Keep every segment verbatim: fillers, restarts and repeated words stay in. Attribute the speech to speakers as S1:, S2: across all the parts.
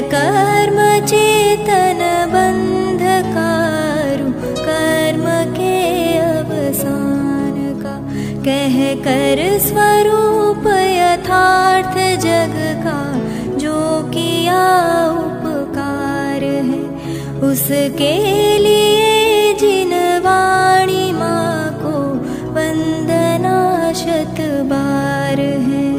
S1: कर्म चेतन बंधकारु कर्म के अवसान का, कह कर स्वरूप यथार्थ जग का जो किया उपकार है, उसके लिए जिन वाणी माँ को वंदना शत बार है,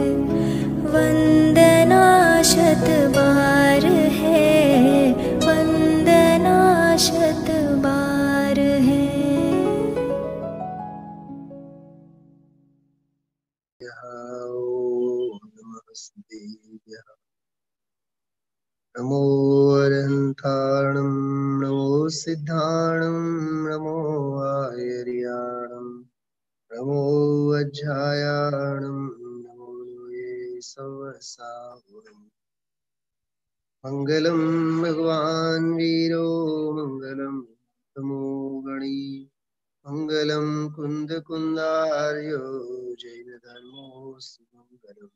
S1: वंदना शत बार है, वंदना शत बार है।
S2: नमो अरहंताणं नमो सिद्धाणं नमो आयर्याणं नमो अज्जायाणं नमो ये सवसावरम्। मंगलम भगवान वीरो मंगलम तमो गणी, मंगलम कुंद कुंदार्यो जैन धर्मोऽस्तु मंगलम्।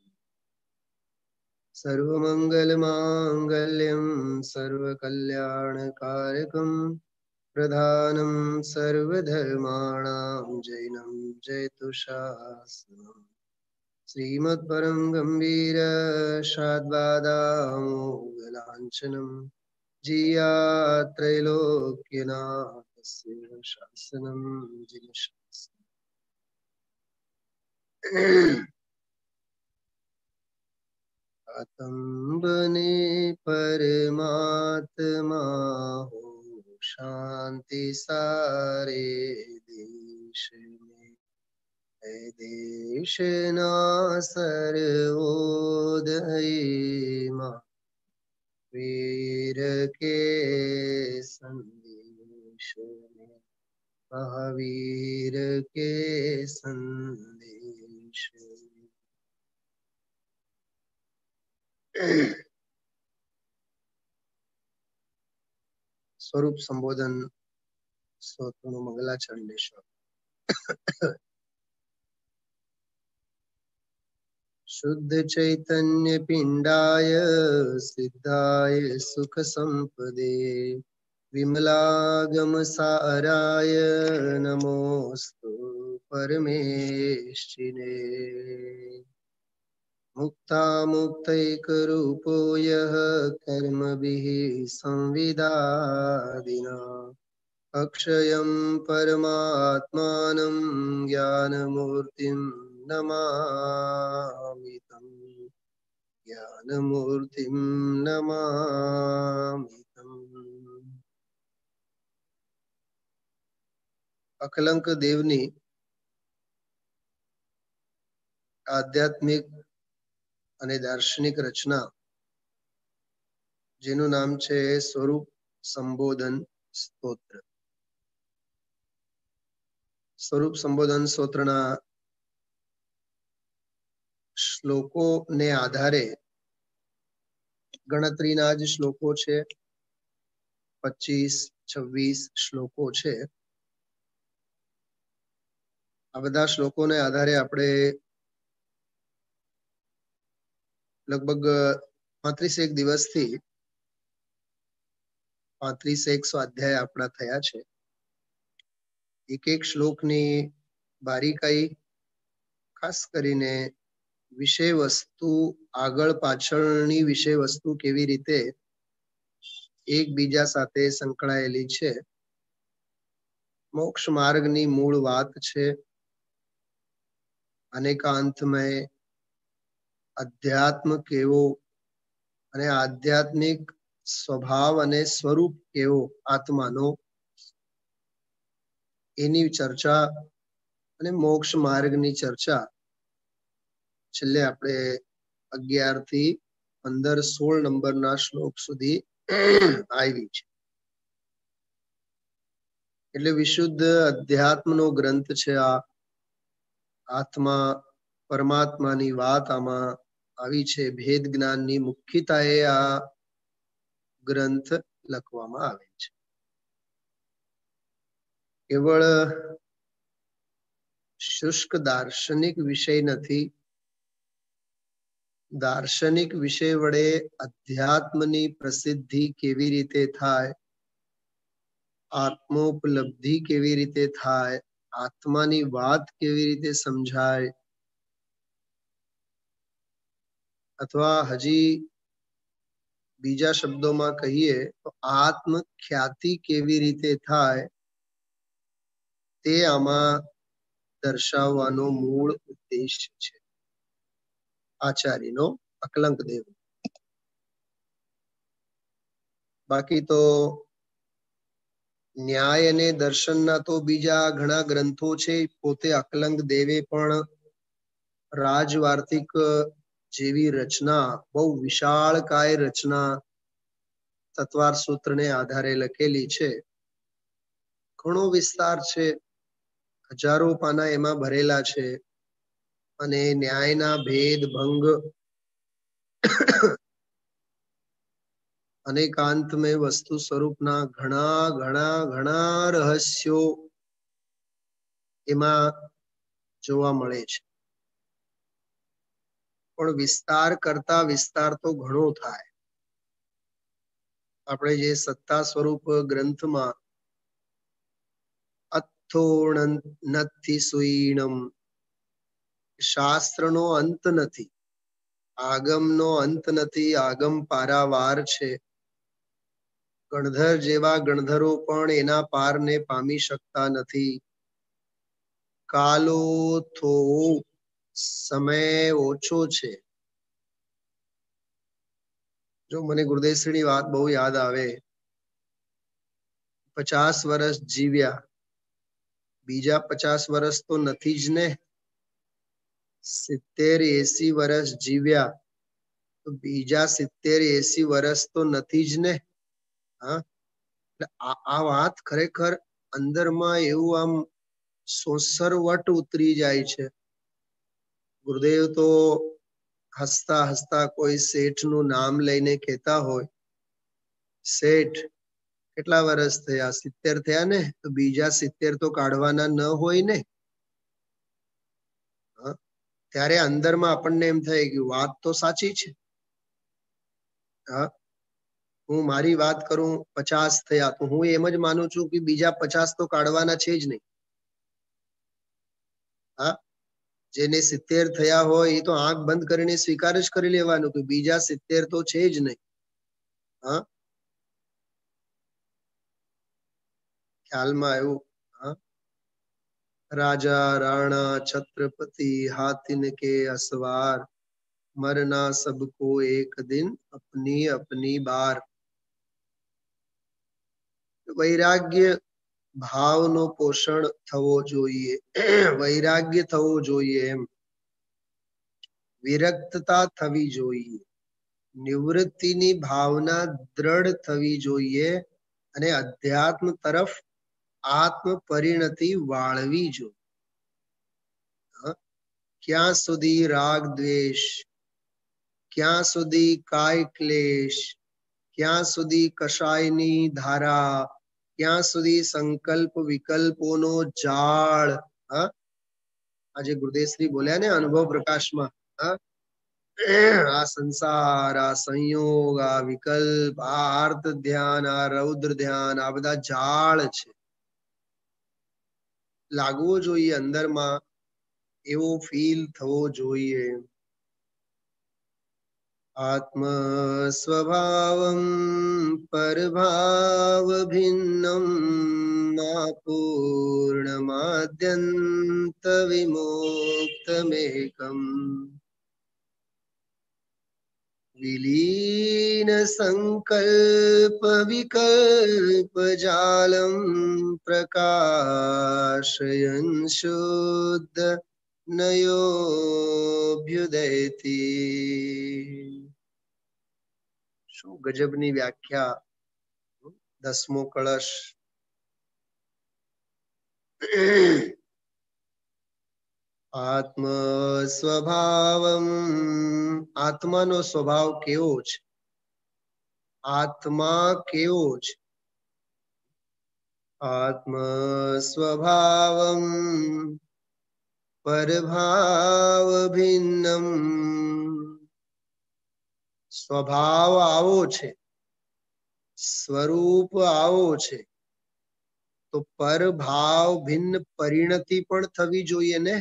S2: सर्वमंगलमांगल्यं सर्वकल्याणकारकं प्रधानं सर्वधर्माणां जैनं जयतु शास्त्रम्। श्रीमत्परं गंभीर शाद्वादामोगलांछनं जियात्रैलोक्यनाथस्य शासनं जिनशासनम्। आतम बने परमात्मा हो, शांति सारे देश में, है देश ना सर्वोदय माँ वीर के संदेश में, महावीर के संदेश में। स्वरूप संबोधन स्तोत्रનું મંગલાચરણ લેશો। शुद्ध चैतन्य पिंडाय सिद्धाय सुख संपदे, विमलागम साराय नमोस्तु परमेष्ठिने। मुक्ता मुक्तैक रूपो यः कर्मभिः संविदादिना, अक्षयं परमात्मानं ज्ञानमूर्तिं नमामि तं, ज्ञानमूर्तिं नमामि तं। અકલંક દેવની આધ્યાત્મિક અને દાર્શનિક રચના, જેનું નામ છે સ્વરૂપ સંબોધન સ્તોત્ર। સ્વરૂપ સંબોધન સ્તોત્રના શ્લોકોને આધારે ગણતરીના જ શ્લોકો છે, પચીસ છવ્વીસ શ્લોકો છે। આ બધા શ્લોકોને આધારે આપણે લગભગ પાંત્રીસ એક દિવસથી પાંત્રીસ એક સ્વાધ્યાય આપણા થયા છે। એક એક શ્લોકની બારીકાઈ, ખાસ કરીને વિષય વસ્તુ આગળ પાછળની વિષય વસ્તુ કેવી રીતે એકબીજા સાથે સંકળાયેલી છે, મોક્ષ માર્ગની મૂળ વાત છે, અનેકાંતમય અધ્યાત્મ કેવો અને આધ્યાત્મિક સ્વભાવ અને સ્વરૂપ કેવો આત્માનો, એની ચર્ચા અને મોક્ષ માર્ગની ચર્ચા છેલ્લે આપણે અગિયાર થી પંદર સોળ નંબરના શ્લોક સુધી આવી છે। એટલે વિશુદ્ધ અધ્યાત્મનો ગ્રંથ છે આ। આત્મા પરમાત્માની વાત આમાં આવી છે। ભેદ જ્ઞાનની મુખ્યતાએ આ ગ્રંથ લખવામાં આવે છે। કેવળ શુષ્ક દાર્શનિક વિષય નથી, દાર્શનિક વિષય વડે અધ્યાત્મની પ્રસિદ્ધિ કેવી રીતે થાય, આત્મોપલબ્ધિ કેવી રીતે થાય, આત્માની વાત કેવી રીતે સમજાય, અથવા હજી બીજા શબ્દોમાં કહીએ તો આત્મ ખ્યાતિ કેવી રીતે થાય, તે આમાં દર્શાવવાનો મૂળ ઉદ્દેશ છે આચાર્યનો અકલંક દેવ. બાકી તો ન્યાય અને દર્શનના તો બીજા ઘણા ગ્રંથો છે. પોતે અકલંક દેવે પણ રાજવાર્તિક જેવી રચના, બહુ વિશાળકાય રચના તત્વાર સૂત્રને આધારે લખેલી છે. ઘણો વિસ્તાર છે, હજારો પાના એમાં ભરેલા છે અને ન્યાયના ભેદ ભંગ અનેકાંતમય વસ્તુ સ્વરૂપના ઘણા ઘણા ઘણા રહસ્યો એમાં જોવા મળે છે. પણ વિસ્તાર કરતા વિસ્તાર તો ઘણો થાય. આપણે જે સત્તા સ્વરૂપ ગ્રંથમાં અથોણનથી સુઈણમ, શાસ્ત્રનો અંત નથી, આગમનો અંત નથી, આગમ પારાવાર છે. ગણધર જેવા ગણધરો પણ એના પારને પામી શકતા નથી. કાલો થો સમય ઓછો છે. જો મને ગુરુદેવશ્રીની વાત બહુ યાદ આવે, પચાસ વર્ષ જીવ્યા, બીજા પચાસ વર્ષ તો નથી જ ને. સિત્તેર એસી વર્ષ જીવ્યા તો બીજા સિત્તેર એસી વર્ષ તો નથી જ ને. હા, આ વાત ખરેખર અંદરમાં એવું આમ સોસરવટ ઉતરી જાય છે. ગુરુદેવ તો હસતા હસતા કોઈ શેઠનું નામ લઈને કહેતા હોય, શેઠ કેટલા વર્ષ થયા? સિત્તેર થયા ને, તો બીજા સિત્તેર તો કાઢવાના ન હોય ને. ત્યારે અંદરમાં આપણને એમ થાય કે વાત તો સાચી છે. હા, હું મારી વાત કરું, પચાસ થયા તો હું એમ જ માનું છું કે બીજા પચાસ તો કાઢવાના છે જ નહીં. હા, જેને સિત્તેર થયા હોય એ તો આંખ બંધ કરીને સ્વીકાર જ કરી લેવાનું કે બીજા સિત્તેર તો છે જ નહીં. હા, ખ્યાલમાં આવ્યું. હા, રાજા રાણા છત્રપતિ હાથીન કે અસવાર, મરના સબકો એક દિન અપની અપની બાર. વૈરાગ્ય ભાવનો પોષણ થવો જોઈએ, વૈરાગ્ય થવો જોઈએ, એમ વિરક્તતા થવી જોઈએ, નિવૃત્તિની ભાવના દ્રઢ થવી જોઈએ અને અધ્યાત્મ તરફ આત્મ પરિણતિ વાળવી જોઈએ. ક્યાં સુધી રાગ દ્વેષ, ક્યાં સુધી કાય ક્લેશ, ક્યાં સુધી કશાયની ધારા, ક્યાં સુધી સંકલ્પ વિકલ્પોનો જાળ. હા, આજે ગુરુદેવશ્રી બોલ્યા ને અનુભવ પ્રકાશમાં, હા, આ સંસાર, આ સંયોગ, આ વિકલ્પ, આ આર્ત ધ્યાન, આ રૌદ્ર ધ્યાન, આ બધા જાળ છે. લાગવો જોઈએ અંદરમાં, એવો ફીલ થવો જોઈએ. આત્મ સ્વભાવમ પરભાવ ભિન્નમ પૂર્ણમાદ્યંત વિમોક્તમેકમ વિલીન સંકલ્પ વિકલ્પ જાલમ પ્રકાશયન શુદ્ધ નયોભ્યુદયતી. શું ગજબની વ્યાખ્યા! દસમો કળશ. આત્મ સ્વભાવમ, આત્માનો સ્વભાવ કેવો છે? આત્મા કેવો છે? આત્મ સ્વભાવમ પરભાવ ભિન્નમ સ્વભાવ આવો છે, સ્વરૂપ આવો છે, તો પરભાવ ભિન્ન પરિણતિ પણ થવી જોઈએ ને.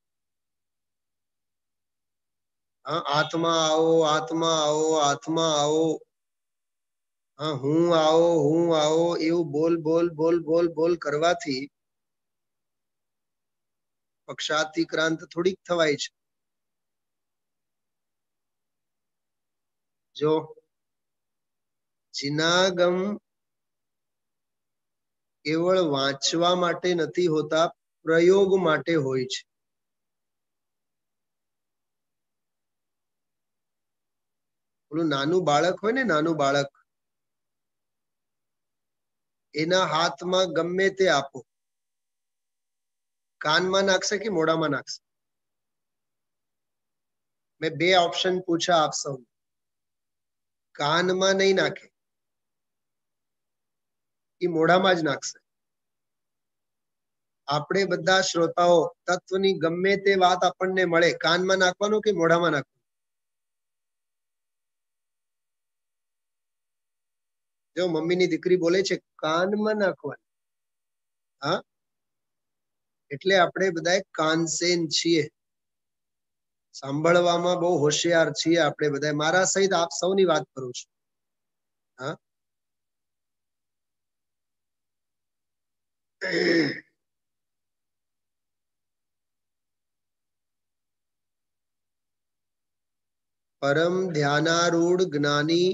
S2: હા, આત્મા આવો, આત્મા આવો, આત્મા આવો, હા હું આવો, હું આવો એવું બોલ બોલ બોલ બોલ બોલ કરવાથી પક્ષાતિક્રાંત થોડીક થવાય છે. જો જિનાગમ કેવળ વાંચવા માટે નથી હોતા, પ્રયોગ માટે હોય છે. ઓલું નાનું બાળક હોય ને, નાનું બાળક, એના હાથમાં ગમે તે આપો, કાનમાં નાખશે કે મોઢામાં નાખશે? મેં બે ઓપ્શન પૂછા આપ સૌ, કાનમાં નહીં નાખે, એ મોઢામાં જ નાખશે. આપણે બધા શ્રોતાઓ તત્વની ગમે તે વાત આપણને મળે, કાનમાં નાખવાનું કે મોઢામાં નાખવાનું? જો મમ્મીની દીકરી બોલે છે કાનમાં નાખવાનું, હા, એટલે આપણે બધા કાનસેન છીએ, સાંભળવામાં બહુ હોશિયાર છીએ આપણે બધા. મારા સહિત આપ સૌની વાત કરું છું. હા, પરમ ધ્યાનારૂઢ જ્ઞાની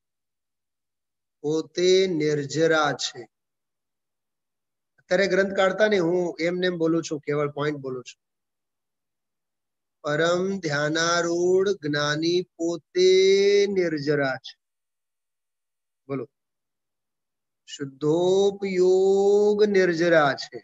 S2: પોતે નિર્જરા છે. અત્યારે ગ્રંથ કાઢતા ને, હું એમને એમ બોલું છું, કેવળ પોઈન્ટ બોલું છું. પરમ ધ્યાનારૂઢ જ્ઞાની પોતે નિર્જરા છે. બોલો, શુદ્ધોપયોગ નિર્જરા છે.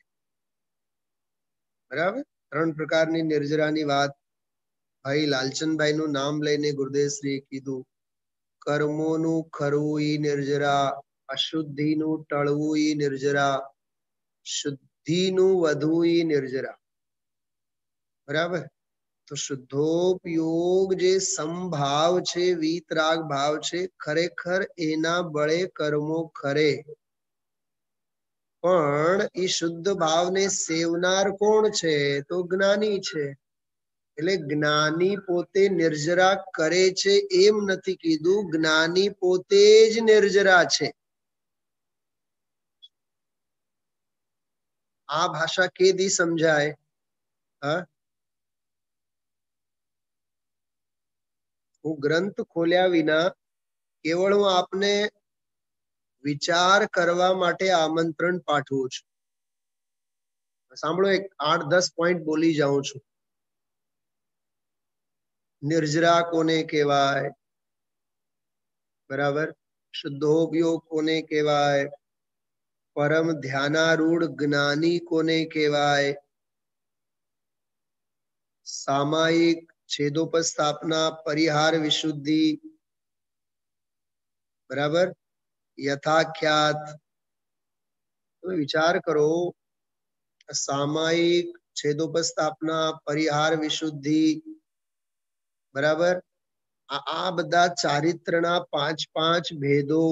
S2: બરાબર, ત્રણ પ્રકારની નિર્જરાની વાત ભાઈ લાલચંદભાઈ નું નામ લઈને ગુરુદેવશ્રીએ કીધું. કર્મોનું ખરવું ઈ નિર્જરા, અશુદ્ધિનું ટળવું ઈ નિર્જરા, શુદ્ધિનું વધવું ઈ નિર્જરા. બરાબર, તો શુદ્ધોપયોગ જે સમભાવ છે, વીતરાગ ભાવ છે, ખરેખર એના બળે કર્મો ખરે. પણ એ શુદ્ધ ભાવને સેવનાર કોણ છે? તો જ્ઞાની છે. એટલે જ્ઞાની પોતે નિર્જરા કરે છે એમ નથી કીધું, જ્ઞાની પોતે જ નિર્જરા છે. આ ભાષા કેદી સમજાય? હા, હું ગ્રંથ ખોલ્યા વિના કેવળ હું આપને વિચાર કરવા માટે આમંત્રણ પાઠવું છું. સાંભળો, એક આઠ દસ પોઈન્ટ બોલી જાઉં છું. નિર્જરા કોને કહેવાય? બરાબર, શુદ્ધોપયોગ કોને કહેવાય? પરમ ધ્યાનારૂઢ જ્ઞાની કોને કહેવાય? સામાયિક છેદોપસ્થાપના પરિહાર વિશુદ્ધિ, બરાબર, યથાખ્યાત. તમે વિચાર કરો, સામાયિક છેદોપસ્થાપના પરિહાર વિશુદ્ધિ, બરાબર, આ બધા ચારિત્રના પાંચ પાંચ ભેદો,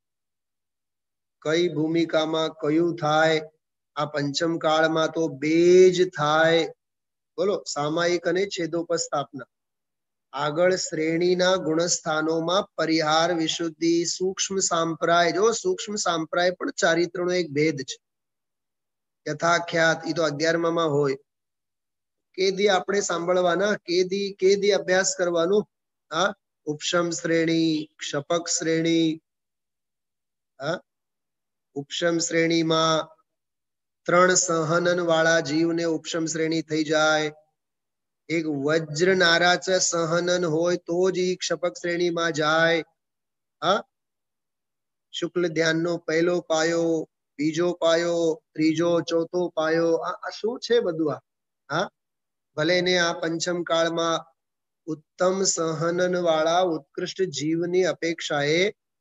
S2: કઈ ભૂમિકામાં કયું થાય? આ પંચમ કાળમાં તો બે જ થાય. બોલો, સામાયિક અને છેદોપસ્થાપના. આગળ શ્રેણીના ગુણસ્થાનોમાં પરિહાર વિશુદ્ધિ, સૂક્ષ્મ સાંપ્રાય. જો સૂક્ષ્મ સાંપ્રાય પણ ચારિત્રનો એક ભેદ છે. યથાખ્યાત એ તો અગિયારમાં હોય. કેદી આપણે સાંભળવાના, કેદી કેદી અભ્યાસ કરવાનું? હા, ઉપશમ શ્રેણી, ક્ષપક શ્રેણી. હા, ઉપશમ શ્રેણીમાં ત્રણ સહનન વાળા જીવને ઉપશમ શ્રેણી થઈ જાય. એક વજ્ર નારાચ સહનન હોય તો જ ઈ ક્ષપક શ્રેણીમાં જાય. હા, શુક્લ ધ્યાનનો પહેલો પાયો, બીજો પાયો, ત્રીજો, ચોથો પાયો, આ શું છે બધું? આ હા, ભલે ને આ પંચમ કાળમાં ઉત્તમ સહનન વાળા ઉત્કૃષ્ટ જીવની અપેક્ષાએ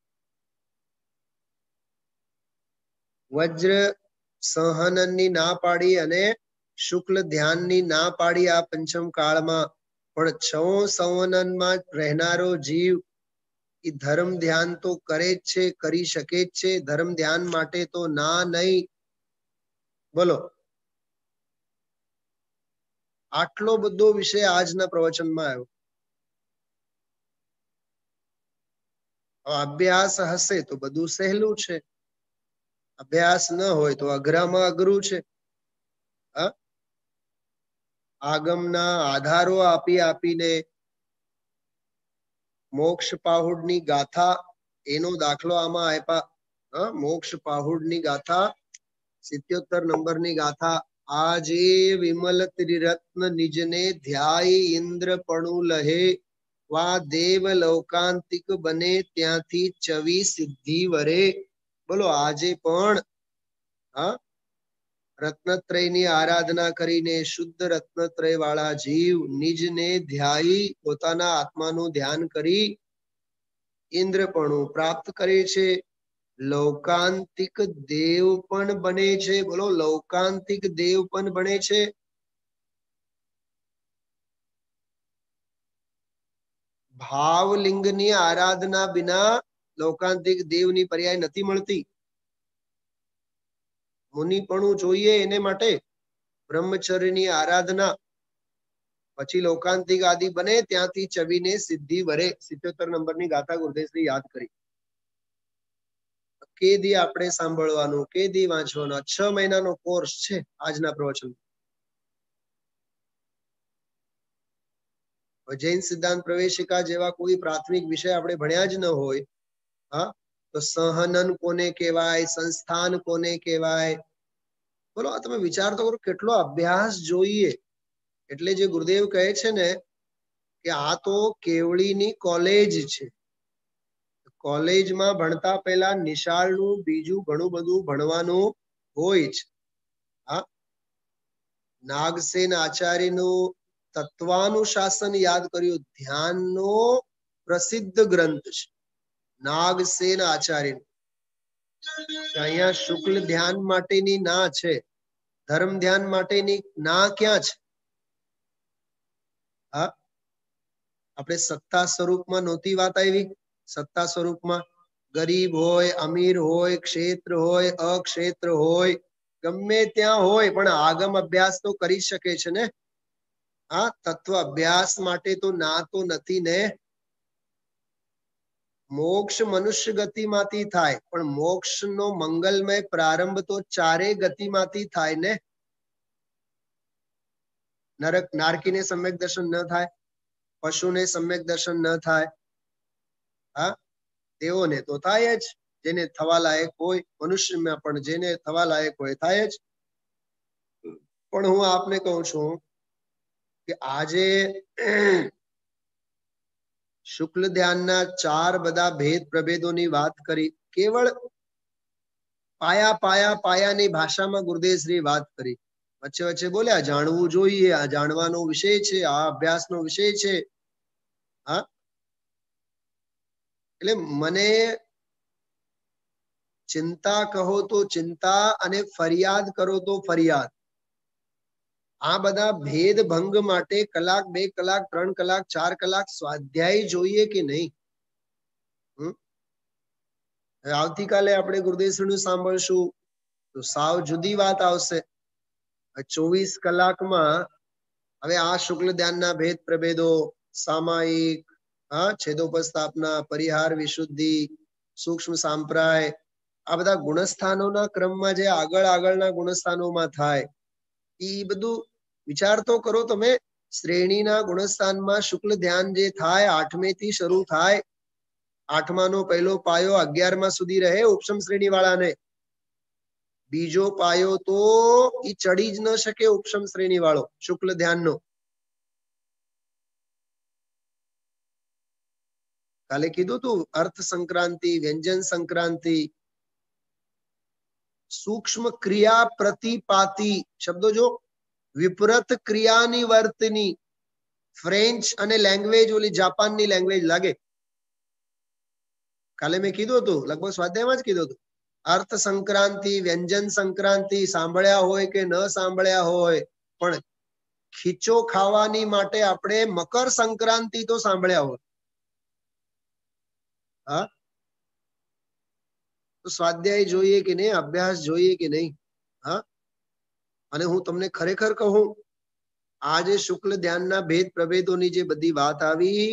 S2: વજ્ર સહનનની ના પાડી અને શુક્લ ધ્યાનની ના પાડી આ પંચમ કાળમાં. પણ છ સંવનનમાં રહેનારો જીવ એ ધર્મ ધ્યાન તો કરે જ છે, કરી શકે જ છે. ધર્મ ધ્યાન માટે તો ના નહીં. બોલો, આટલો બધો વિષય આજના પ્રવચનમાં આવ્યો. અભ્યાસ હશે તો બધું સહેલું છે, અભ્યાસ ન હોય તો અઘરામાં અઘરું છે. આગમના આધારો આપી આપીને મોક્ષ પાહુડની ગાથા એનો દાખલો આમાં આપ્યા. મોક્ષ પાહુડની ગાથા સિત્યોતેર નંબરની ગાથા. આજે વિમલ ત્રિરત્ન નિજને ધ્યાય ઇન્દ્ર પણુ લહે, વા દેવ લૌકાંતિક બને ત્યાંથી ચવી સિદ્ધિ વરે. બોલો, આજે પણ હા રત્નત્રયની આરાધના કરીને શુદ્ધ રત્નત્રય વાળા જીવ નિજને ધ્યાયી પોતાના આત્માનું ધ્યાન કરી ઇન્દ્રપણું પ્રાપ્ત કરે છે, લૌકાંતિક દેવ પણ બને છે. બોલો, લૌકાંતિક દેવ પણ બને છે. ભાવલિંગની આરાધના વિના લૌકાંતિક દેવની પર્યાય નથી મળતી. મુનિપણું જોઈએ એને માટે બ્રહ્મચર્યની આરાધના, પછી લૌકાંતિક આદિ બને ત્યાંથી ચવીને સિદ્ધિ વરે. સિત્યોતેર નંબરની ગાથા ગુરુદેવશ્રી યાદ કરી. કેદી આપણે સાંભળવાનું, કેદી વાંચવાનું. છ મહિનાનો કોર્સ છે આજના પ્રવચન. જૈન સિદ્ધાંત પ્રવેશિકા જેવા કોઈ પ્રાથમિક વિષય આપણે ભણ્યા જ ન હોય, હા તો સહનન કોને કહેવાય, સંસ્થાન કોને કહેવાય. બોલો, આ તમે વિચાર તો કરો કેટલો અભ્યાસ જોઈએ. એટલે જે ગુરુદેવ કહે છે ને કે આ તો કેવળીની કોલેજ છે. કોલેજમાં ભણતા પહેલા નિશાળનું બીજું ઘણું બધું ભણવાનું હોય જ. હા, નાગસેન આચાર્યનું તત્વાનુશાસન યાદ કર્યું. ધ્યાનનો પ્રસિદ્ધ ગ્રંથ છે નાગસેન આચાર્ય. અહીંયા શુક્લ ધ્યાન માટેની ના છે, ધર્મ ધ્યાન માટેની ના ક્યાં છે? હા, આપણે સત્તા સ્વરૂપમાં નહોતી વાત આવી. સત્તા સ્વરૂપમાં ગરીબ હોય, અમીર હોય, ક્ષેત્ર હોય, અક્ષેત્ર હોય, ગમે ત્યાં હોય પણ આગમ અભ્યાસ તો કરી શકે છે ને. હા, તત્વ અભ્યાસ માટે તો ના તો નથી ને. મોક્ષ મનુષ્ય ગતિમાંથી થાય, પણ મોક્ષનો મંગલમય પ્રારંભ તો ચારે ગતિમાંથી થાય ને. નરક નારકીને સમ્યક દર્શન ન થાય, પશુને સમ્યક દર્શન ન થાય, હા તેઓને તો થાય જ, જેને થવા લાયક હોય. મનુષ્યમાં પણ જેને થવા લાયક હોય થાય જ. પણ હું આપને કહું છું કે આજે શુક્લ ધ્યાનના ચાર બધા ભેદ પ્રભેદોની વાત કરી. કેવળ પાયા પાયા પાયાની ભાષામાં ગુરુદેવશ્રી વાત કરી. વચ્ચે વચ્ચે બોલ્યા જાણવું જોઈએ, આ જાણવાનો વિષય છે, આ અભ્યાસનો વિષય છે. હા, એટલે મને ચિંતા કહો તો ચિંતા અને ફરિયાદ કરો તો ફરિયાદ. આ બધા ભેદ ભંગ માટે કલાક, બે કલાક, ત્રણ કલાક, ચાર કલાક સ્વાધ્યાય જોઈએ કે નહીં? આવતીકાલે આપણે ગુરુદેવશ્રીનું સાંભળશું તો સાવ જુદી વાત આવશે. ચોવીસ કલાકમાં હવે આ શુક્લ ધ્યાનના ભેદ પ્રભેદો, સામાયિક, હા છેદોપસ્થાપના, પરિહાર વિશુદ્ધિ, સૂક્ષ્મ સાંપ્રાય, આ બધા ગુણસ્થાનોના ક્રમમાં જે આગળ આગળના ગુણસ્થાનોમાં થાય એ બધું વિચાર તો કરો તમે. શ્રેણીના ગુણસ્થાનમાં શુક્લ ધ્યાન જે થાય આઠમે થી શરૂ થાય. આઠમાનો પહેલો પાયો અગિયારમા સુધી રહે ઉપસમ શ્રેણી વાળાને. બીજો પાયો તો એ ચડી જ ન શકે ઉપસમ શ્રેણી વાળો શુક્લ ધ્યાનનો. કાલે કીધું તું અર્થ સંક્રાંતિ, વ્યંજન સંક્રાંતિ, સૂક્ષ્મ ક્રિયા પ્રતિપાતી શબ્દો જો, વિપરીત ક્રિયાની વર્તની. ફ્રેન્ચ અને લેંગ્વેજ ઓલી જાપાનની લેંગ્વેજ લાગે. કાલે મેં કીધું હતું, લગભગ સ્વાધ્યાયમાં જ કીધું હતું. અર્થ સંક્રાંતિ, વ્યંજન સંક્રાંતિ સાંભળ્યા હોય કે ન સાંભળ્યા હોય, પણ ખીચો ખાવાની માટે આપણે મકર સંક્રાંતિ તો સાંભળ્યા હોય. હા, તો સ્વાધ્યાય જોઈએ કે નહીં, અભ્યાસ જોઈએ કે નહીં? હા, અને હું તમને ખરેખર કહું, આ જે શુક્લ ધ્યાનના ભેદ પ્રભેદોની જે બધી વાત આવી,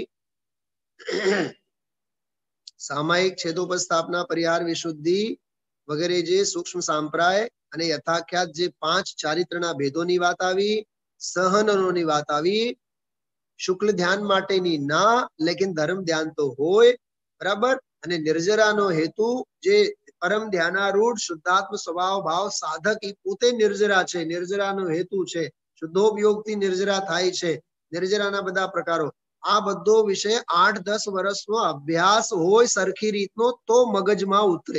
S2: સામાયિક છેદોપસ્થાપના, પરિહાર, વિશુદ્ધિ વગેરે જે સૂક્ષ્મ સાંપ્રાય અને યથાખ્યાત જે પાંચ ચારિત્રના ભેદોની વાત આવી, સહનનોની વાત આવી, શુક્લ ધ્યાન માટેની ના, લેકિન ધર્મ ધ્યાન તો હોય, બરાબર. અને નિર્જરાનો હેતુ જે પરમ ધ્યાનારૂઢ શુદ્ધાત્મ સ્વભાવ ભાવ સાધક એ પોતે નિર્જરા છે, નિર્જરાનો હેતુ છે, શુદ્ધોપયોગથી નિર્જરા થાય છે, નિર્જરાના બધા પ્રકારો, આ બધો વિષય આઠ દસ વર્ષનો અભ્યાસ હોય સરખી રીતનો તો મગજમાં ઉતરે.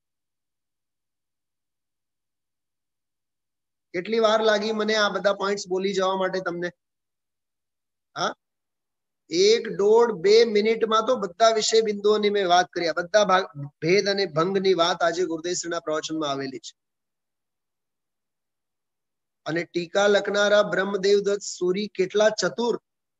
S2: કેટલી વાર લાગી મને આ બધા પોઈન્ટ્સ બોલી જવા માટે તમને? હા, એક દોઢ બે મિનિટમાં તો બધા વિષય બિંદુઓની મેં વાત કરી, બધા ભેદ અને ભંગની વાત આજે ગુરુદેવશ્રીના પ્રવચનમાં આવેલી છે. અને ટીકા લખનારા બ્રહ્મદેવ દત્ત સુરી કેટલા ચતુર!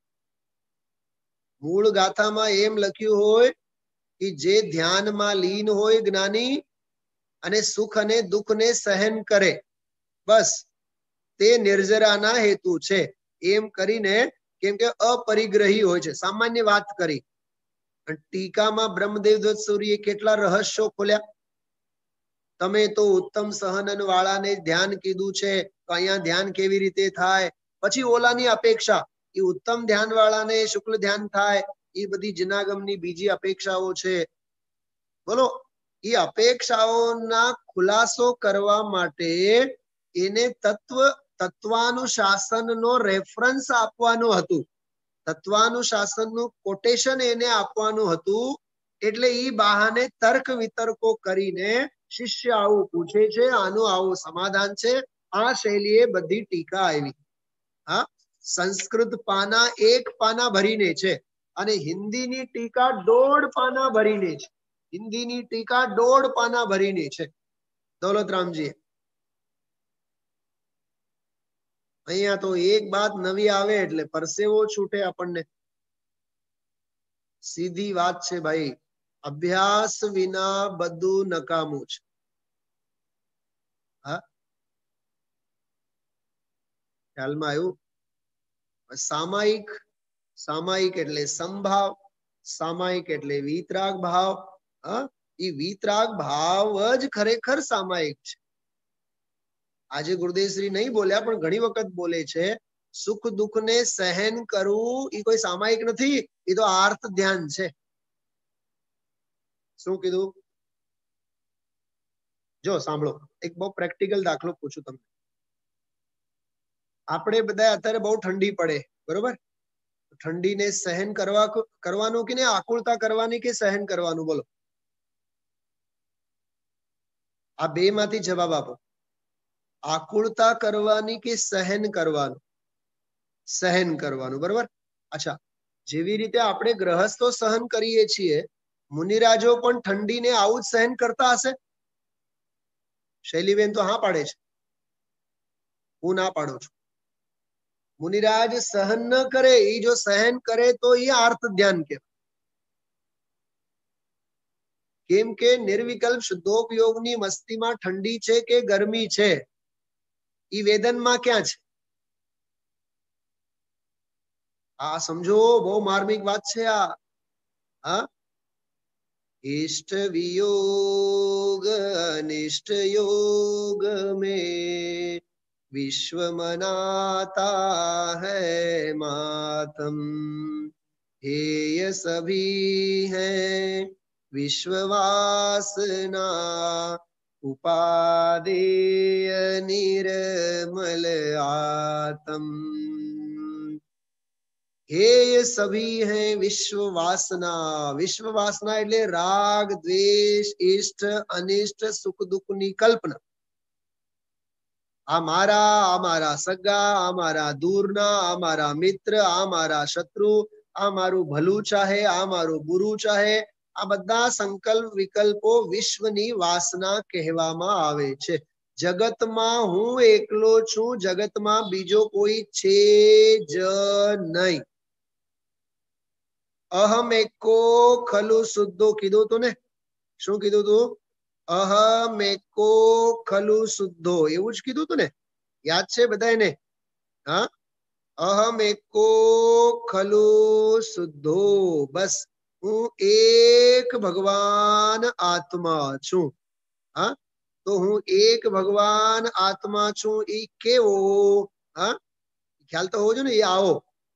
S2: મૂળ ગાથામાં એમ લખ્યું હોય કે જે ધ્યાનમાં લીન હોય જ્ઞાની અને સુખ અને દુઃખને સહન કરે, બસ તે નિર્જરાના હેતુ છે એમ કરીને, કેમ કે અપરિગ્રહી હોય છે, સામાન્ય વાત કરી. ટીકામાં બ્રહ્મદેવ દત્ત સૂરીએ કેટલા રહસ્યો ખોલ્યા. તમે તો ઉત્તમ સહનન વાળાને ધ્યાન કીધું છે, તો અહીંયા ધ્યાન કેવી રીતે થાય? પછી ઓલાની અપેક્ષા, એ ઉત્તમ ધ્યાન વાળાને શુક્લ ધ્યાન થાય, એ બધી જનાગમની બીજી અપેક્ષાઓ છે. બોલો, એ અપેક્ષાઓના ખુલાસો કરવા માટે એને તત્વ તત્વાનુશાસનનો રેફરન્સ આપવાનું હતું, તત્વાનુશાસનનું કોટેશન એને આપવાનું હતું. એટલે એ બહાને તર્ક વિતર્કો કરીને શિષ્ય આવું પૂછે છે, આનું આવું સમાધાન છે, આ શૈલીએ બધી ટીકા આવી. હા, સંસ્કૃત પાના એક પાના ભરીને છે અને હિન્દીની ટીકા દોઢ પાના ભરીને છે. હિન્દીની ટીકા દોઢ પાના ભરીને છે. દૌલતરામજી, અહીંયા તો એક વાત નવી આવે એટલે પરસેવો છૂટે આપણને. સીધી વાત છે ભાઈ, અભ્યાસ વિના બધું નકામું છે. હા, ખ્યાલમાં આવ્યું? સામાયિક, સામાયિક એટલે સમભાવ, સામાયિક એટલે વિતરાગ ભાવ. હા, એ વિતરાગ ભાવ જ ખરેખર સામાયિક છે. આજે ગુરુદેવશ્રી નહીં બોલ્યા પણ ઘણી વખત બોલે છે, સુખ દુઃખ ને સહન કરવું એ કોઈ સામાયિક નથી, એ તો આર્ત ધ્યાન છે. શું કીધું? જો સાંભળો, એક બહુ પ્રેક્ટિકલ દાખલો પૂછું તમને. આપણે બધા અત્યારે બહુ ઠંડી પડે, બરોબર? ઠંડીને સહન કરવા કરવાનું કે નહીં, આકુળતા કરવાની કે સહન કરવાનું? બોલો, આ બે માંથી જવાબ આપો. આકુળતા કરવાની કે સહન કરવાનું? સહન કરવાનું, બરોબર. અચ્છા, જેવી રીતે આપણે ગ્રહસ્થો સહન કરીએ છીએ, મુનિરાજો પણ ઠંડીને આવું જ સહન કરતા હશે? શૈલીબેન તો હા પાડે છે, હું ના પાડું છું. મુનિરાજ સહન ન કરે, એ જો સહન કરે તો એ આર્ત ધ્યાન કહેવાય. કેમ કે નિર્વિકલ્પ શુદ્ધોપયોગની મસ્તીમાં ઠંડી છે કે ગરમી છે, એ વેદનમાં ક્યાં છે? આ સમજો, બહુ માર્મિક વાત છે આ. હા, इष्ट वियोग अनिष्ट योग में विश्व मनाता है मातम, हेय सभी है विश्व वासना, उपादेय निर्मल आतम. हे सभी हैं विश्व वासना. विश्व वासना એટલે રાગ, દ્વેષ, ઇષ્ટ અનિષ્ટ, સુખ દુઃખની કલ્પના. આ મારા, આ મારા સગા, આ મારા દૂરના, આ મારા મિત્ર, આ મારા શત્રુ, આ મારું ભલું ચાહે, આ મારું બુરું ચાહે, આ બધા સંકલ્પ વિકલ્પો વિશ્વની વાસના કહેવામાં આવે છે. જગતમાં હું એકલો છું, જગતમાં બીજો કોઈ છે જ નહીં. અહમ એકો ખલુ શુદ્ધો કીધું તું ને? શું કીધું તું? અહમ એકો ખલુ શુદ્ધો, એવું જ કીધું તું ને? યાદ છે બધાને? હા, અહમ એકો ખલુ શુદ્ધો, બસ હું એક ભગવાન આત્મા છું. હા, તો હું એક ભગવાન આત્મા છું. એ કેવો? હા, ખ્યાલ તો હોવો જોઈએ ને. એ આવો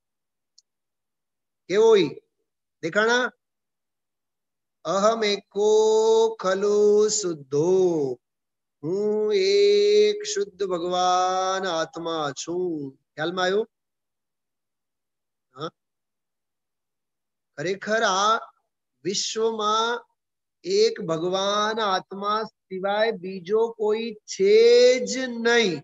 S2: કેવો? ઈ દેખાણા? અહમ એકો ખલુ શુદ્ધો, હું એક શુદ્ધ ભગવાન આત્મા છું. ખ્યાલમાં આવ્યું? હા, ખરેખર આ વિશ્વમાં એક ભગવાન આત્મા સિવાય બીજો કોઈ છે જ નહીં.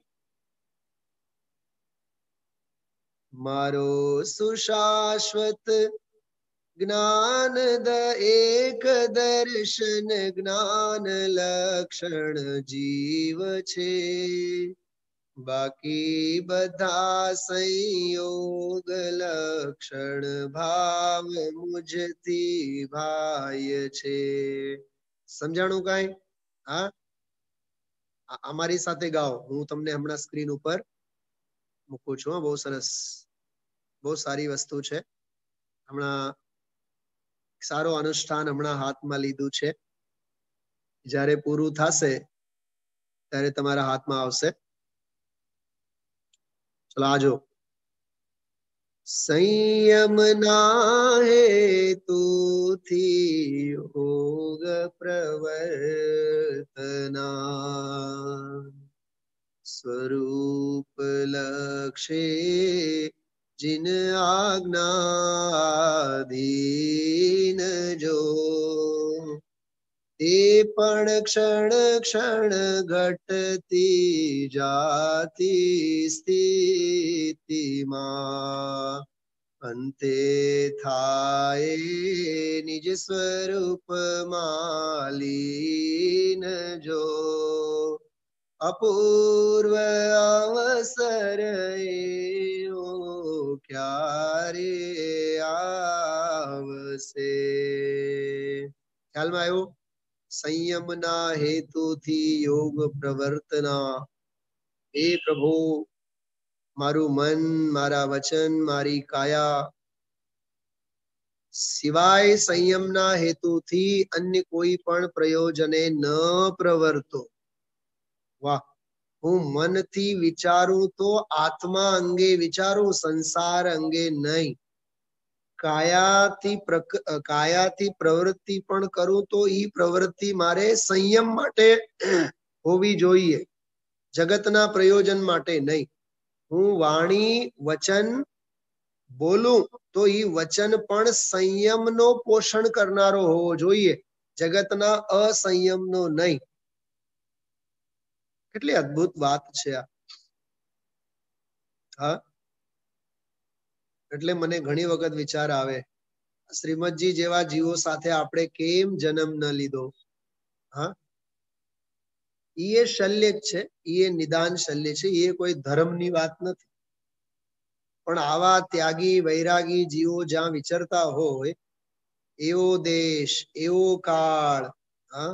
S2: મારો સુશાશ્વત જ્ઞાન દ એક દર્શન જ્ઞાન લક્ષણ જીવ છે, બાકી બધા સંયોગ લક્ષણ ભાવ મુજથી ભાય છે. સમજાણું કાંઈ? હા, અમારી સાથે ગાઓ. હું તમને હમણાં સ્ક્રીન ઉપર મૂકું છું. બહુ સરસ, બહુ સારી વસ્તુ છે. હમણાં સારો અનુષ્ઠાન હમણાં હાથમાં લીધું છે. જ્યારે પૂરું થશે ત્યારે તમારા હાથમાં આવશે. ચલો આજો. સંયમ ના હેતુથી યોગ પ્રવર્તના, સ્વરૂપ લક્ષે जिन आज्ञाधीन जो, ते पण क्षण क्षण घटती जाती स्थिति मां, अंते थाए निज स्वरूप मालीन जो, अपूर्व अवसर ક્યારે આવશે? ખ્યાલમાં આવ્યું? સંયમના હેતુથી યોગ પ્રવર્તના. હે પ્રભુ, મારું મન, મારા વચન, મારી કાયા સિવાય સંયમના હેતુથી અન્ય કોઈ પણ પ્રયોજને ન પ્રવર્તો. વાહ! હું મનથી વિચારું તો આત્મા અંગે વિચારું, સંસાર અંગે નહીં. કાયાથી કાયાથી પ્રવૃત્તિ પણ કરું તો ઈ પ્રવૃત્તિ મારે સંયમ માટે હોવી જોઈએ, જગતના પ્રયોજન માટે નહીં. હું વાણી વચન બોલું તો ઈ વચન પણ સંયમનો પોષણ કરનારો હોવો જોઈએ, જગતના અસંયમનો નહીં. કેટલી અદ્ભુત વાત છે આ. હા, એટલે મને ઘણી વખત વિચાર આવે, શ્રીમદજી જેવા જીવો સાથે આપણે કેમ જન્મ ન લીધો? હા, એ શલ્ય છે, એ નિદાન શલ્ય છે, એ કોઈ ધર્મની વાત નથી. પણ આવા ત્યાગી વૈરાગી જીવો જ્યાં વિચરતા હોય, એવો દેશ, એવો કાળ. હા,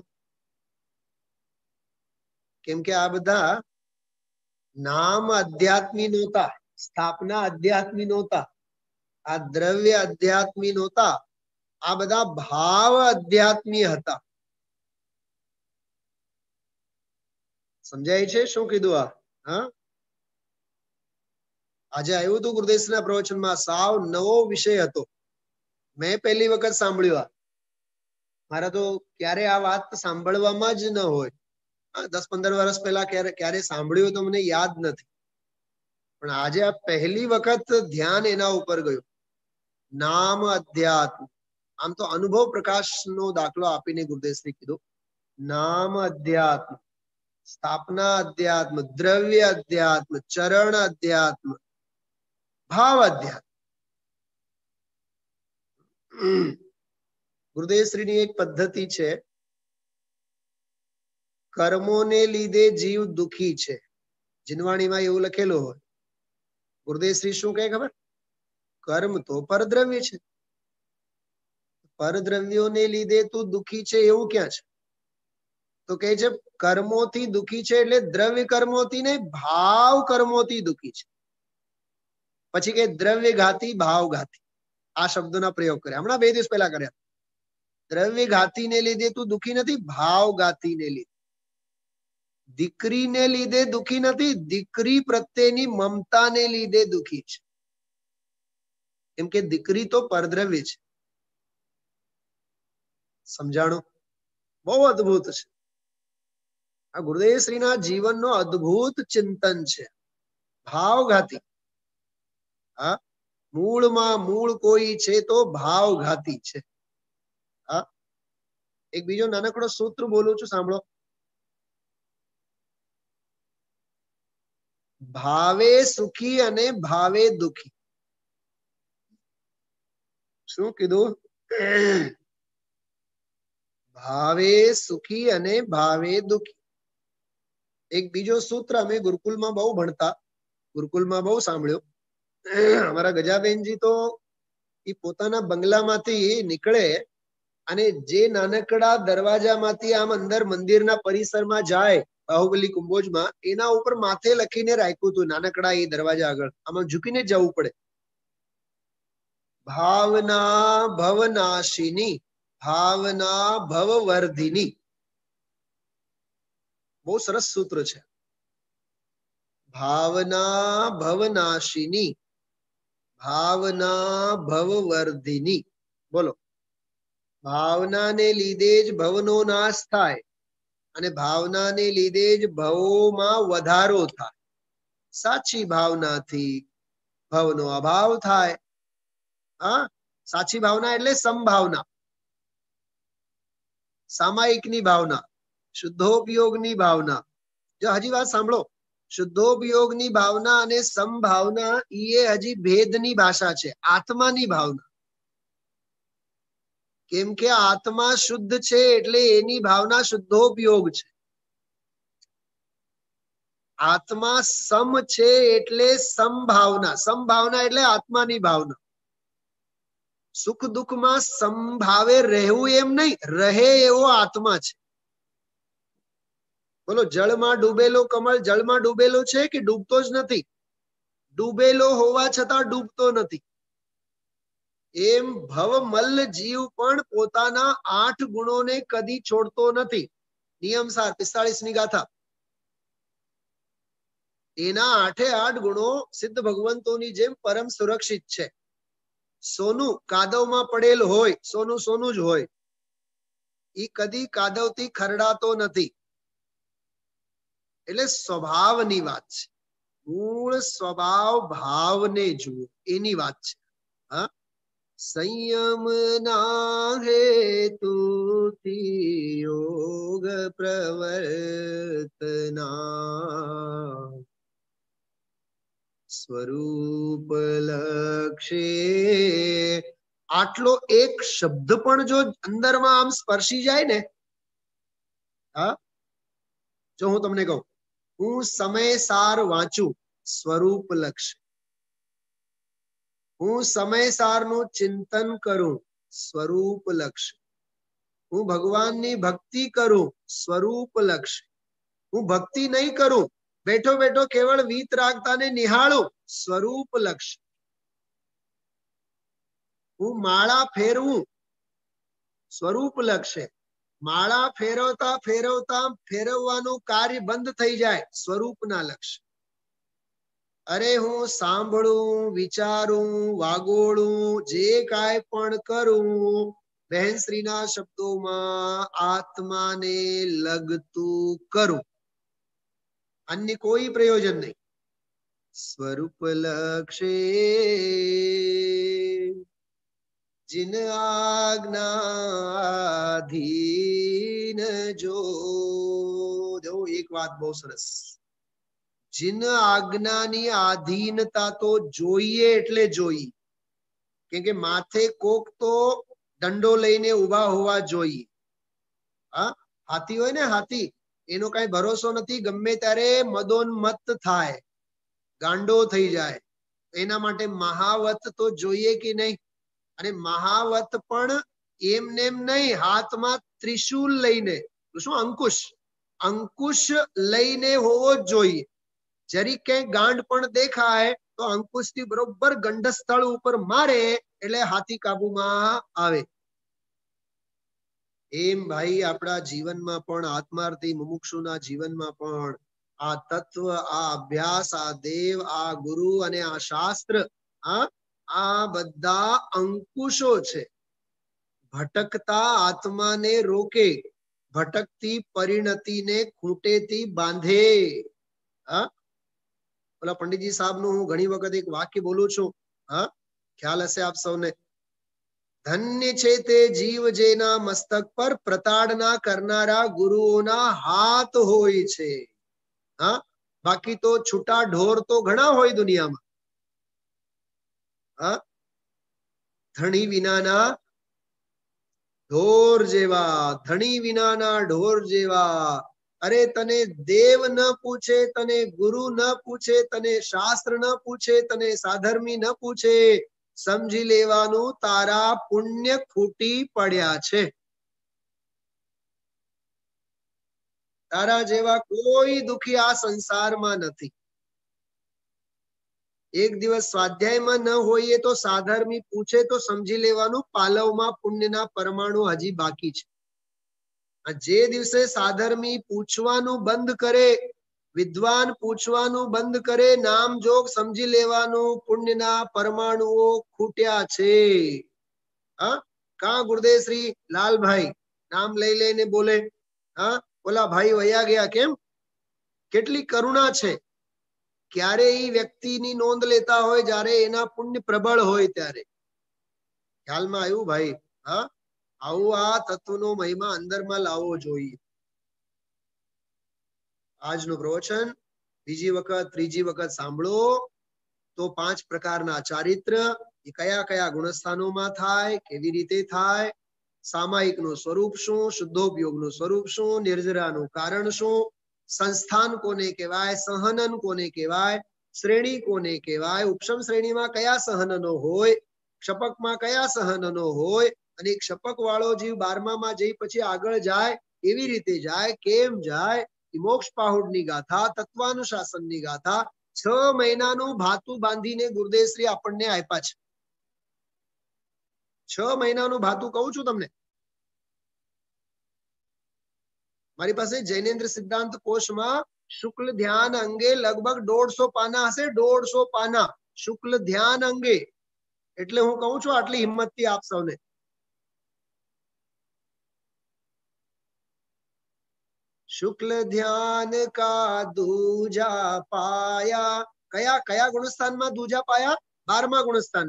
S2: કેમ કે આ બધા નામ અધ્યાત્મી નહોતા, સ્થાપના અધ્યાત્મી નહોતા, આ દ્રવ્ય અધ્યાત્મી નહોતા, આ બધા ભાવ અધ્યાત્મી હતા. સમજાય છે શું કીધું આ? હા, આજે આવ્યું હતું ગુરુદેવના પ્રવચનમાં, સાવ નવો વિષય હતો. મેં પહેલી વખત સાંભળ્યું. આ મારા તો ક્યારે આ વાત સાંભળવામાં જ ન હોય. દસ પંદર વર્ષ પહેલા ક્યારે ક્યારે સાંભળ્યું તો મને યાદ નથી, પણ આજે આ પહેલી વખત ધ્યાન એના ઉપર ગયું. નામ અધ્યાત્મ. આમ તો અનુભવ પ્રકાશ નો દાખલો આપીને ગુરુદેવશ્રી કીધું, નામ અધ્યાત્મ, સ્થાપના અધ્યાત્મ, દ્રવ્ય અધ્યાત્મ, ચરણ અધ્યાત્મ, ભાવ અધ્યાત્મ. ગુરુદેવશ્રીની એક પદ્ધતિ છે, કર્મોને લીધે જીવ દુખી છે. જીનવાણીમાં એવું લખેલું હોય. ગુરુદેવશ્રી શું કહે ખબર? કર્મ તો પરદ્રવ્ય છે. પરદ્રવ્યોને લીધે તું દુઃખી છે એવું ક્યાં છે? તો કહે છે કર્મોથી દુઃખી છે એટલે દ્રવ્ય કર્મોથી ને ભાવ કર્મોથી દુઃખી છે. પછી કે દ્રવ્ય ઘાતી ભાવ ઘાતી આ શબ્દોના પ્રયોગ કર્યા, હમણાં બે દિવસ પહેલા કર્યા. દ્રવ્ય ઘાતીને લીધે તું દુઃખી નથી, ભાવ ઘાતીને લીધે. દીકરીને લીધે દુઃખી નથી, દીકરી પ્રત્યેની મમતાને લીધે દુઃખી છે. કેમ કે દીકરી તો પરદ્રવ્ય છે. સમજાણું? બહુ અદ્ભુત છે આ ગુરુદેવ શ્રીના જીવનનો અદ્ભુત ચિંતન છે. ભાવઘાતી, હા, મૂળમાં મૂળ કોઈ છે તો ભાવઘાતી છે. હા, એક બીજો નાનકડો સૂત્ર બોલું છું, સાંભળો. ભાવે સુખી અને ભાવે દુઃખી. શું કીધું? ભાવે સુખી અને ભાવે દુઃખી. એક બીજો સૂત્ર અમે ગુરુકુલમાં બહુ ભણતા, ગુરુકુલમાં બહુ સાંભળ્યો. અમારા ગજાબેનજી તો એ પોતાના બંગલામાંથી નીકળે અને જે નાનકડા દરવાજામાંથી આમ અંદર મંદિરના પરિસરમાં જાય, બાહુબલી કુંભોજમાં, એના ઉપર માથે લખીને રાખ્યું હતું નાનકડા એ દરવાજા આગળ, આમાં ઝૂકીને જવું પડે. ભાવના ભવનાશિની, ભાવના ભવવર્ધિની. બહુ સરસ સૂત્ર છે. ભાવના ભવનાશિની, ભાવના ભવવર્ધિની. બોલો, ભાવનાને લીધે જ ભવનો નાશ થાય અને ભાવનાને લીધે જ ભવોમાં વધારો થાય. સાચી ભાવનાથી ભવનો અભાવ થાય. હા, સાચી ભાવના એટલે સમભાવના, સામાયિકની ભાવના, શુદ્ધોપયોગની ભાવના. જો હજી વાત સાંભળો, શુદ્ધોપયોગની ભાવના અને સમભાવના એ હજી ભેદની ભાષા છે, આત્માની ભાવના. કેમ કે આત્મા શુદ્ધ છે એટલે એની ભાવના શુદ્ધોપયોગ છે. આત્મા સમ છે એટલે સમભાવના, સમભાવના એટલે આત્માની ભાવના. સુખ દુઃખમાં સમભાવે રહેવું એમ નહીં, રહે એવો આત્મા છે. બોલો, જળમાં ડૂબેલો કમળ જળમાં ડૂબેલો છે કે ડૂબતો જ નથી? ડૂબેલો હોવા છતાં ડૂબતો નથી. એમ ભવમલ્લ જીવ પણ પોતાના આઠ ગુણોને કદી છોડતો નથી. નિયમસાર પિસ્તાળીસ ની ગાથા. એના આઠે આઠ ગુણો સિદ્ધ ભગવંતોની જેમ પરમ સુરક્ષિત છે. સોનું કાદવમાં પડેલ હોય, સોનું સોનું જ હોય, એ કદી કાદવથી ખરડાતો નથી. એટલે સ્વભાવની વાત છે. મૂળ સ્વભાવ ભાવને જુઓ, એની વાત છે. હા, સંયમ ના હેતુથી યોગ પ્રવર્તના સ્વરૂપ લક્ષે. આટલો એક શબ્દ પણ જો અંદરમાં આમ સ્પર્શી જાય ને, હા, જો હું તમને કહું, હું સમય સાર વાંચું, સ્વરૂપ લક્ષ. હું સમય સારનું ચિંતન કરું, સ્વરૂપ લક્ષ. હું ભગવાનની ભક્તિ કરું, સ્વરૂપ લક્ષ. હું ભક્તિ નહીં કરું, બેઠો બેઠો કેવળ વીતરાગતાને નિહાળું, સ્વરૂપ લક્ષ. હું માળા ફેરવું, સ્વરૂપ લક્ષે. માળા ફેરવતા ફેરવતા ફેરવવાનું કાર્ય બંધ થઈ જાય, સ્વરૂપના લક્ષ. અરે હું સાંભળું, વિચારું, વાગોળું, જે કાંઈ પણ કરું, બહેનશ્રીના શબ્દોમાં આત્માને લગતું કરું, અન્ય કોઈ પ્રયોજન નહીં. સ્વરૂપ લક્ષે जिन आज्ञाधीन जो. जो एक बात बहुत सरस, जिन આજ્ઞાની આધીનતા તો જોઈએ એટલે જોઈ. કેમ કે માથે કોક તો દંડો લઈને ઉભા હોવા જોઈએ. હા, હાથી હોય ને, હાથી, એનો કઈ ભરોસો નથી, ગમે ત્યારે મદોન્મત્ત થાય, ગાંડો થઈ જાય. એના માટે મહાવત તો જોઈએ કે નહીં? અને મહાવત પણ એમને એમ નહીં, હાથમાં ત્રિશુલ લઈને, શું અંકુશ અંકુશ લઈને હોવો જ જોઈએ. જરી ક્યાંય ગાંઠ પણ દેખાય તો અંકુશ થી બરોબર ગંઢ સ્થળ ઉપર મારે એટલે હાથી કાબુમાં આવે. એમ ભાઈ આપણા જીવનમાં પણ, આત્માર્થી મુમુક્ષુના જીવનમાં પણ આ તત્વ, આ અભ્યાસ, આ દેવ, આ ગુરુ અને આ શાસ્ત્ર, આ આ બધા અંકુશો છે. ભટકતા આત્માને રોકે, ભટકતી પરિણતિને ખૂંટેથી બાંધે. હા, ઓલા પંડિતજી સાહેબ નું હું ઘણી વખત એક વાક્ય બોલું છું. હા, ખ્યાલ હશે આપ સૌને. ધન્ય છે તે જીવ જેના મસ્તક પર પ્રતાડના કરનારા ગુરુઓના હાથ હોય છે. હા, બાકી તો છૂટા ઢોર તો ઘણા હોય દુનિયામાં. હા, ધણી વિનાના ઢોર જેવા, ધણી વિનાના ઢોર જેવા. અરે તને દેવ ન પૂછે, તને ગુરુ ન પૂછે, તને શાસ્ત્ર ન પૂછે, તને સાધર્મી ન પૂછે, સમજી લેવાનું તારા પુણ્ય ખૂટી પડ્યા છે. તારા જેવા કોઈ દુખી આ સંસારમાં નથી. એક દિવસ સ્વાધ્યાયમાં ન હોઈએ તો સાધર્મી પૂછે તો સમજી લેવાનું પાલવમાં પુણ્યના પરમાણુ હજી બાકી છે. જે દિવસે સાધર્મી પૂછવાનું બંધ કરે, વિદ્વાન પૂછવાનું બંધ કરે, નામ જોગ સમજી લેવાનું પુણ્યના પરમાણુઓ ખૂટ્યા છે. હા, કા ગુરુદેવ શ્રી લાલભાઈ નામ લઈ લઈને બોલે, હા ઓલા ભાઈ વયા ગયા કેમ? કેટલી કરુણા છે. ક્યારે એ વ્યક્તિની નોંધ લેતા હોય જ્યારે એના પુણ્ય પ્રબળ હોય ત્યારે. ખ્યાલમાં આવ્યું ભાઈ? હા, આવું આ તત્વનો મહિમા અંદરમાં લાવવો જોઈએ. આજનું પ્રવચન બીજી વખત ત્રીજી વખત સાંભળો તો પાંચ પ્રકારના ચારિત્ર એ કયા કયા ગુણસ્થાનોમાં થાય, કેવી રીતે થાય, સામાયિકનું સ્વરૂપ શું, શુદ્ધોપયોગનું સ્વરૂપ શું, નિર્જરાનું કારણ શું, સંસ્થાન કોને કહેવાય, સહનન કોને કહેવાય, શ્રેણી કોને કહેવાય, ઉપશમ શ્રેણીમાં કયા સહનનો હોય, ક્ષપકમાં કયા સહનનો હોય, અને ક્ષપક વાળો જીવ બારમામાં જઈ પછી આગળ જાય એવી રીતે જાય, કેમ જાય, મોક્ષ પાહુડની ગાથા, તત્વાનુશાસનની ગાથા, છ મહિનાનું ભાતું બાંધીને ગુરુદેવશ્રી આપણને આપ્યા છે. છ મહિનાનું ભાતું કહું છું તમને. મારી પાસે જૈનેન્દ્ર સિદ્ધાંત કોશમાં શુક્લ ધ્યાન અંગે લગભગ દોઢસો પાના હશે. દોઢસો પાના શુક્લ ધ્યાન અંગે. એટલે હું કહું છું આટલી હિંમતથી આપ સૌને. શુક્લ ધ્યાન કા દૂજા પાયા. કયા કયા ગુણસ્થાનમાં દૂજા પાયા? બારમા ગુણસ્થાન.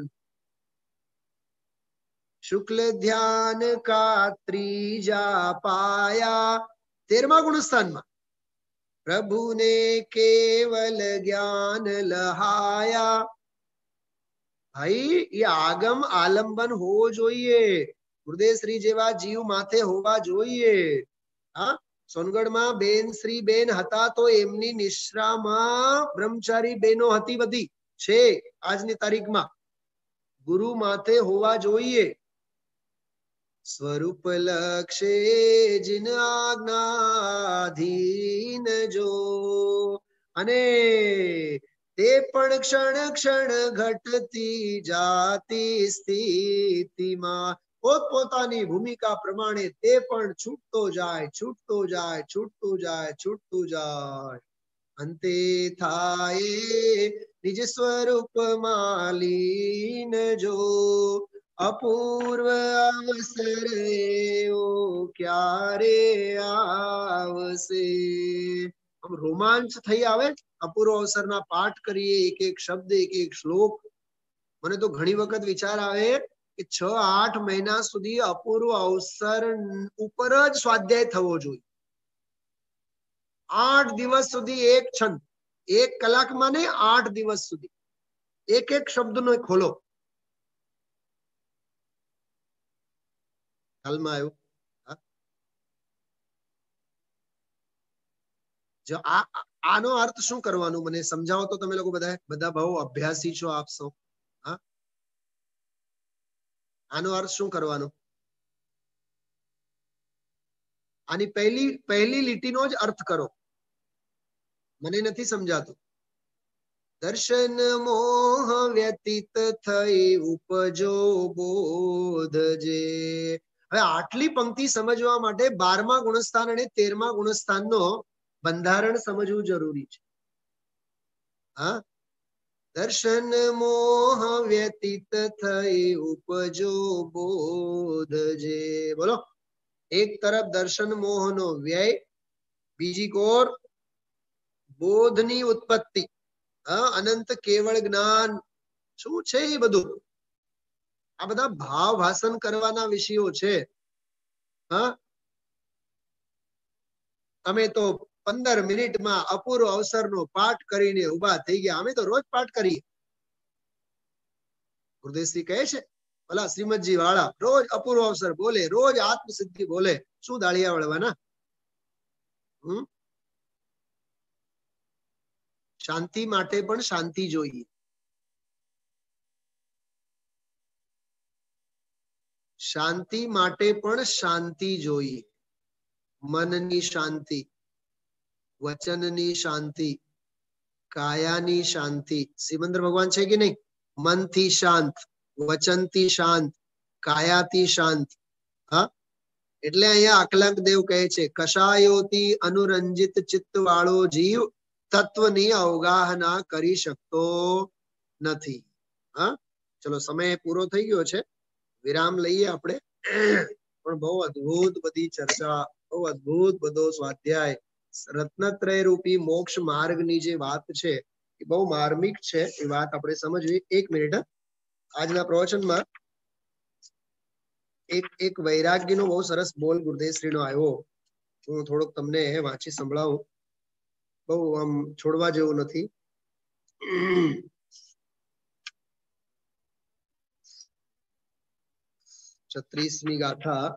S2: શુક્લ ધ્યાન કા ત્રીજા પાયા તેરમા ગુણસ્થાનમાં. પ્રભુને કેવલ જ્ઞાન લહાયા. ભાઈ એ આગમ આલંબન હોવો જોઈએ. ગુરુદેવશ્રી જેવા જીવ માથે હોવા જોઈએ. હા, સોનગઢમાં બેન શ્રી બેન હતા તો એમની નિશ્રામાં બ્રહ્મચારી બેનો હતી, બધી છે આજની તારીખમાં. ગુરુ માથે હોવા જોઈએ. સ્વરૂપ લક્ષે જીન આજ્ઞાધીન જો, અને તે પણ ક્ષણ ક્ષણ ઘટતી જાતી સ્થિતિમાં પોતપોતાની ભૂમિકા પ્રમાણે તે પણ છૂટતો જાય, છૂટતો જાય, છૂટતો જાય, છૂટતું જાય. અંતે થાય નિજ સ્વરૂપમાં લીન જો, અપૂર્વ અવસર એવો ક્યારે આવશે. આમ રોમાંચ થઈ આવે અપૂર્વ અવસરના પાઠ કરીએ, એક એક શબ્દ, એક એક શ્લોક. મને તો ઘણી વખત વિચાર આવે કે છ આઠ મહિના સુધી અપૂર્વ અવસર ઉપર જ સ્વાધ્યાય થવો જોઈએ. આઠ દિવસ સુધી એક છંદ, એક કલાકમાં નહીં, આઠ દિવસ સુધી એક એક શબ્દનો ખોલો. હાલમાં આવ્યું? જો આ આનો અર્થ શું કરવાનું મને સમજાવો તો તમે લોકો બધા બધા બહુ અભ્યાસી છો આપ સૌ. હા, આનો અર્થ શું કરવાનો? આની પહેલી પહેલી લીટીનો જ અર્થ કરો. મને નથી સમજાતું. દર્શન મોહ વ્યતીત થઈ ઉપજો બોધજે. હવે આટલી પંક્તિ સમજવા માટે બારમા ગુણસ્થાન અને તેરમા ગુણસ્થાનનો બંધારણ સમજવું જરૂરી છે. હા, દર્શન મોહ વ્યતીત થઈ ઉપજો બોધજે. બોલો. એક તરફ દર્શન મોહનો વ્યય, બીજી કોર બોધની ઉત્પત્તિ. હા, અનંત કેવળ જ્ઞાન શું છે એ બધું. આ બધા ભાવ ભાષણ કરવાના વિષયો છે. હા, અમે તો પંદર મિનિટમાં અપૂર્વ અવસરનો પાઠ કરીને ઉભા થઈ ગયા. અમે તો રોજ પાઠ કરીએ. ગુરુદેવશ્રી કહે છે, ભલા શ્રીમદજી વાળા રોજ અપૂર્વ અવસર બોલે, રોજ આત્મસિદ્ધિ બોલે. શું દાળિયા વળવાના? હમ શાંતિ માટે પણ શાંતિ જોઈએ. શાંતિ માટે પણ શાંતિ જોઈએ. મનની શાંતિ, વચનની શાંતિ, કાયાની શાંતિ. સિમંદર ભગવાન છે કે નહીં? મનથી શાંત, વચનથી શાંત, કાયાથી શાંત. હા, એટલે અહીંયા આકલંક દેવ કહે છે, કશાયોથી અનુરંજિત ચિત્ત વાળો જીવ તત્વની અવગાહના કરી શકતો નથી. હા, ચલો સમય પૂરો થઈ ગયો છે, વિરામ લઈએ આપણે. પણ બહુ અદ્ભુત બધી ચર્ચા, બહુ અદ્ભુત બધો સ્વાધ્યાય, રત્નત્રય રૂપી મોક્ષ માર્ગની જે વાત છે એ બહુ માર્મિક છે. એ વાત આપણે સમજવી. એક મિનિટ. આજના પ્રવચનમાં એક એક વૈરાગ્યનો બહુ સરસ બોલ ગુરુદેવશ્રીનો આવ્યો. હું થોડોક તમને વાંચી સંભળાવું. બહુ આમ છોડવા જેવું નથી. છત્રીસમી ગાથા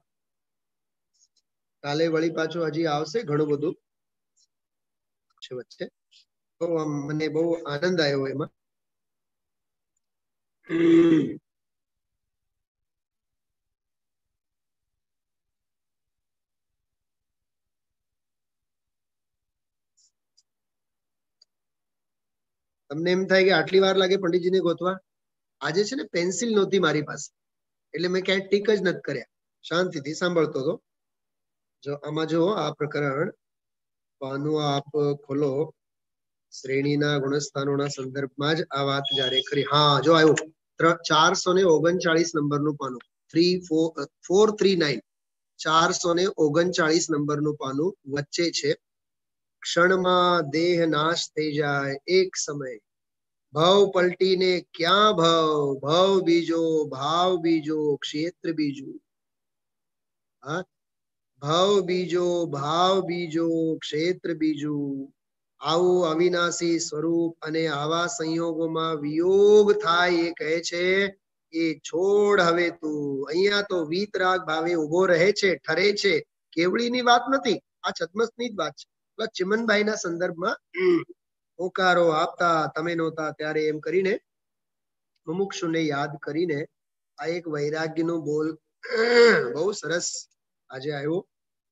S2: કાલે વળી પાછું હજી આવશે. ઘણું બધું છે વચ્ચે. બહુ આમ મને બહુ આનંદ આવ્યો એમાં. તમને એમ થાય કે આટલી વાર લાગે પંડિતજીને ગોતવા? આજે છે ને પેન્સિલ નહોતી મારી પાસે, એટલે મેં ક્યાંય ટીક જ નથી કર્યા. શાંતિથી સાંભળતો હતો. જો આમાં જો આ પ્રકરણ પાનું આપ ખોલો, શ્રેણીના ગુણસ્થાનોના સંદર્ભમાં જ આ વાત જયારે કરી. હા, જો આવ્યું ચારસો ને ઓગણચાળીસ નંબરનું પાનું, three four four three nine ચારસો ને ઓગણચાળીસ નંબરનું પાનું વચ્ચે છે. ક્ષણમાં દેહ નાશ થઈ જાય એક સમય, ભવ પલટીને ક્યાં ભવ, ભવ બીજો, ભાવ બીજો, ક્ષેત્ર બીજું. હા, ભવ બીજો, ભાવ બીજો, ક્ષેત્ર બીજું. આવું અવિનાશી સ્વરૂપ અને આવા સંયોગોમાં વિયોગ થાય એ કહે છે એ છોડ હવે તું. અહીંયા તો વીતરાગ ભાવે ઉભો રહે છે, ઠરે છે. કેવળીની વાત નથી, આ છદ્મસની જ વાત છે. ચિમનભાઈ ના સંદર્ભમાં હોકારો આપતા તમે નહોતા ત્યારે એમ કરીને મુમુક્ષુને યાદ કરીને આ એક વૈરાગ્યનો બોલ બહુ સરસ આજે આવ્યો.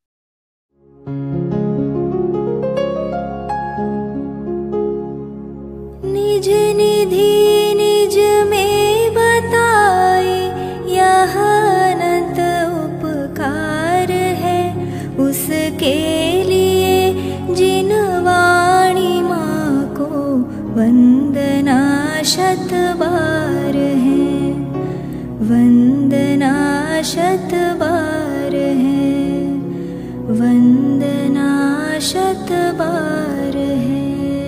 S1: निज निधि निज में बताए यह अनंत उपकार है उसके लिए जिन वाणी माँ को वंदना शत बार है, वंदना शत बार है, वंदना शत बार है.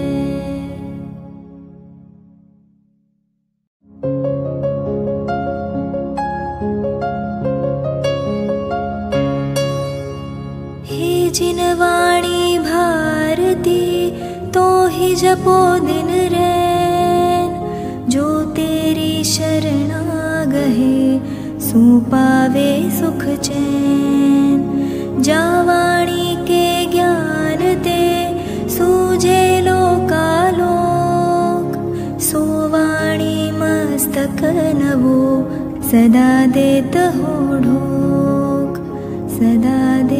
S1: जिन वाणी भारती तो ही जपो दिन रैन, जो तेरी शरणा गहे सो पावे सुख चैन. जा वाणी के ज्ञान ते सूझे लोकालोक, सो वाणी मस्तक नवो सदा देत हो ढोक, सदा दे